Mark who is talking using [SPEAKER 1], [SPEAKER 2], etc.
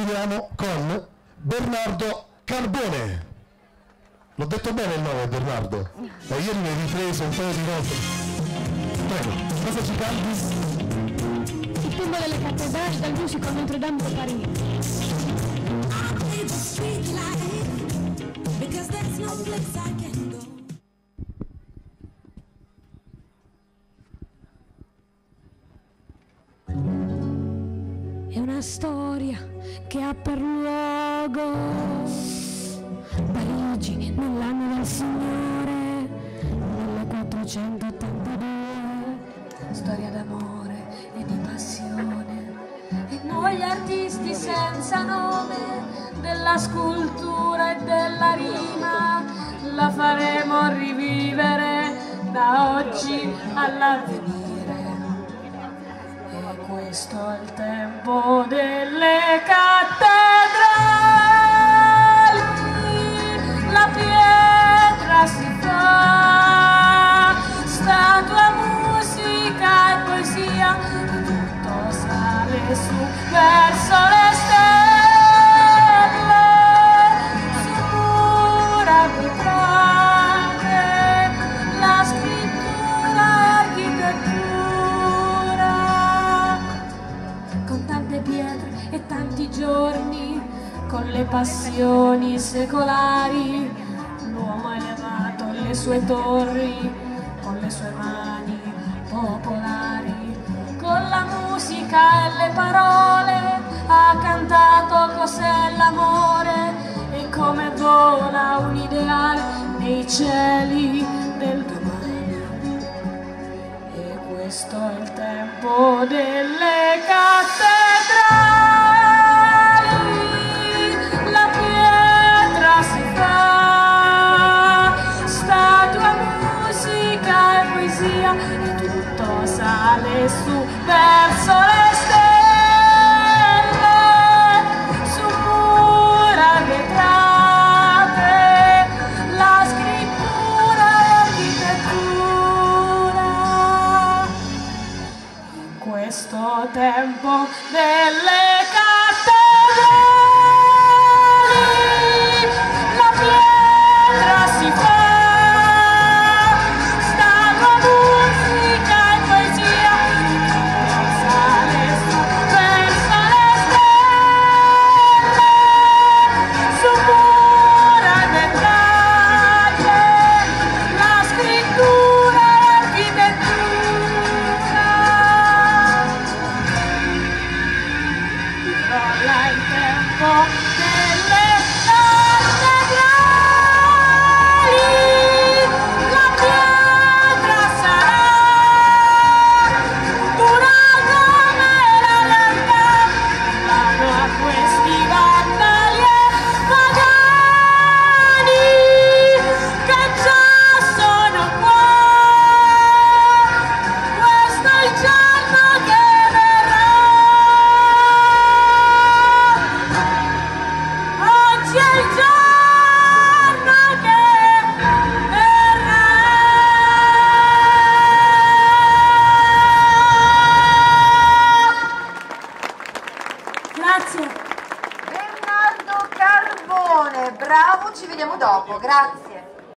[SPEAKER 1] continuiamo con Bernardo Carbone. L'ho detto bene il nome, Bernardo? Ieri mi hai ripreso un paio di volte. Prego, cosa ci canti?
[SPEAKER 2] Il turno delle cattedrali dal musical Notre Dame de Paris. È una storia che ha per luogo Parigi nell'anno del Signore 1482. Storia d'amore e di passione, e noi artisti senza nome della scultura e della rima la faremo rivivere da oggi all'avvenire. E questo è il tempo delle cattedrali, la pietra si fa statua, musica e poesia, tutto sale su verso le stelle, su mura vetrate, la scrittura e architettura, con tante pietre e tanti giorni, con le passioni secolari, l'uomo ha elevato le sue torri, con le sue mani popolari, con la musica e le parole ha cantato cos'è l'amore e come vola un ideale nei cieli del domani. E questo è il tempo delle cattedrali, la pietra si fa statua, musica e poesia, e tutto sale su verso le stelle, su mura vetrate, la scrittura e architettura. In questo tempo delle cattedrali, la pietra si fa
[SPEAKER 3] Bernardo Carbone, bravo, ci vediamo dopo, grazie.